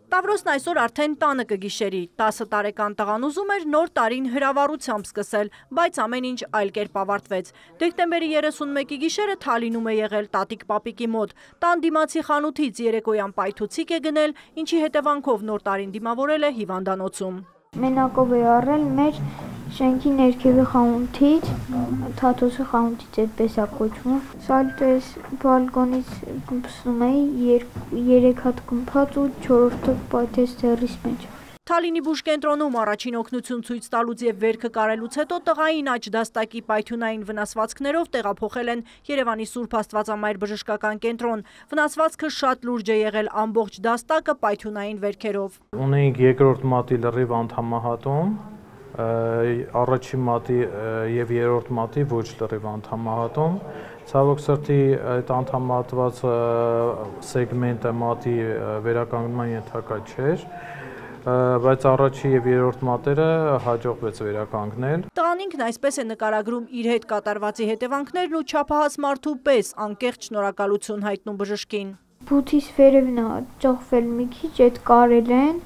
Տավրոսն այսօր արդեն տանը կգիշերի, 10 տարեկան տղան ուզում էր նոր տարին հրավառությամբ սկսել, բայց ամեն ինչ այլ կերպ ավարտվեց։ Դեկտեմբերի 31-ի գիշերը Թալինում է եղել տատիկ պապիկի մոտ, տան դիմացի խանութից երեկոյան պայթուցիկ է գնել, ինչի հետևանքով նոր տարին դիմավորել է հիվանդանոցում։ Մենակով է առել մեր շենքի ներքևի խանութից, Թաթոսի խանութից այդպես է կոչվում։ Սալտես բալկոնից գպսում էի 3 հատ գմփած ու 4-րդը պայթեց ձեռիս մեջ։ Թալինի բուժկենտրոնում առաջին օգնություն ցույց տալուց եւ վերքը կարելուց հետո տղային աջ դաստակի պայթյունային վնասվածքներով տեղափոխել են Երևանի Սուրբ Աստվածամայր բժշկական կենտրոն։ Վնասվածքը շատ լուրջ է եղել, ամբողջ դաստակը պայթյունային վերքերով։ Ունենք երկրորդ մատի լրիվ անդամահատում, առաջին մատի եւ երրորդ մատի ոչ լրիվ անդամահատում։ Ցավոք սրտի այդ անդամահատված սեգմենտը մատի վերականգնման ենթակա չէր, բայց առաջի եւ երրորդ մատերը հաջողվեց վերականգնել։ Տղան ինքն այսպես է նկարագրում իր հետ կատարվածի հետևանքներն ու չափահաս մարդու պես անկեղծ շնորհակալություն հայտնում բժշկին։ Բութիս վերևն է ճոխվել մի քիչ, այդ կարել են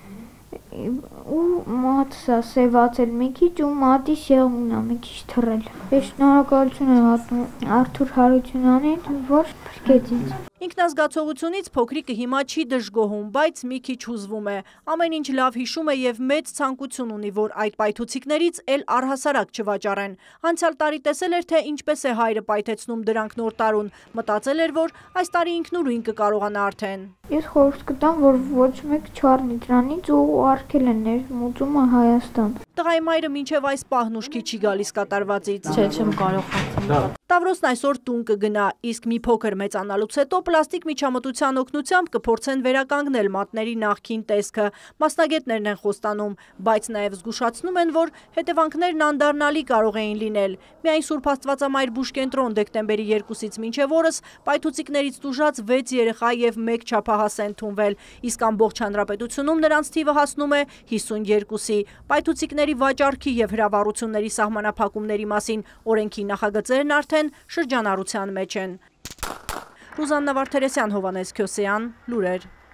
ու մատը սևացել մի քիչ ու մատի սեղմունն է մի քիչ թռել։ Ես շնորհակալություն եմ հայտնում Արթուր Հարությունյանին, որ փրկեց ինձ։ Ինքնազգացողությունից փոքրիկը հիմա չի դժգոհում, բայց մի քիչ հուզվում է։ Ամեն ինչ լավ հիշում է եւ մեծ ցանկություն ունի, որ այդ պայթուցիկներից էլ առհասարակ չվաճառեն։ Անցյալ տարի տեսել էր, թե ինչպես է հայրը պայթեցնում դրանք նոր տարուն։ Մտածել էր, որ այս տարի ինքնուրույն կկարողանա արդեն։ Ես խորհուրդ կտամ, որ ոչ մեկ չառնի դրանից ու արգել են ներմուծումը Հայաստան։ Տղայի մայրը մինչև այս պահն ուշքի չի գալիս կատարվածից։ Չեմ կարող խնդրել։ Տավրոսն այսօր տուն կգնա, իսկ մի փոքր մեծանալուց հետո պլաստիկ միջամտության օգնությամբ կփորձեն վերականգնել մատների նախկին տեսքը։ Մասնագետներն են խոստանում, բայց նաև զգուշացնում են, որ հետևանքներն անդառնալի կարող էին լինել։ Միայն Սուրբ Աստվածամայր բուժկենտրոն դեկտեմբերի 2-ից մինչև օրս պայթուցիկներից տուժած 6 երեխա եւ 1 չափահաս են ընդունվել, իսկ ամբողջ հանրապետությունում նրանց թիվը հասնում է 52-ի։ Պայթուցիկների վաճառքի եւ հրավառությունների սահմանափակումների մասին օրենքի նախագծերն արդեն շրջանառության մեջ են։ Ռուզաննա Վարդերեսյան, Հովհաննես Քյոսեյան, լուրեր։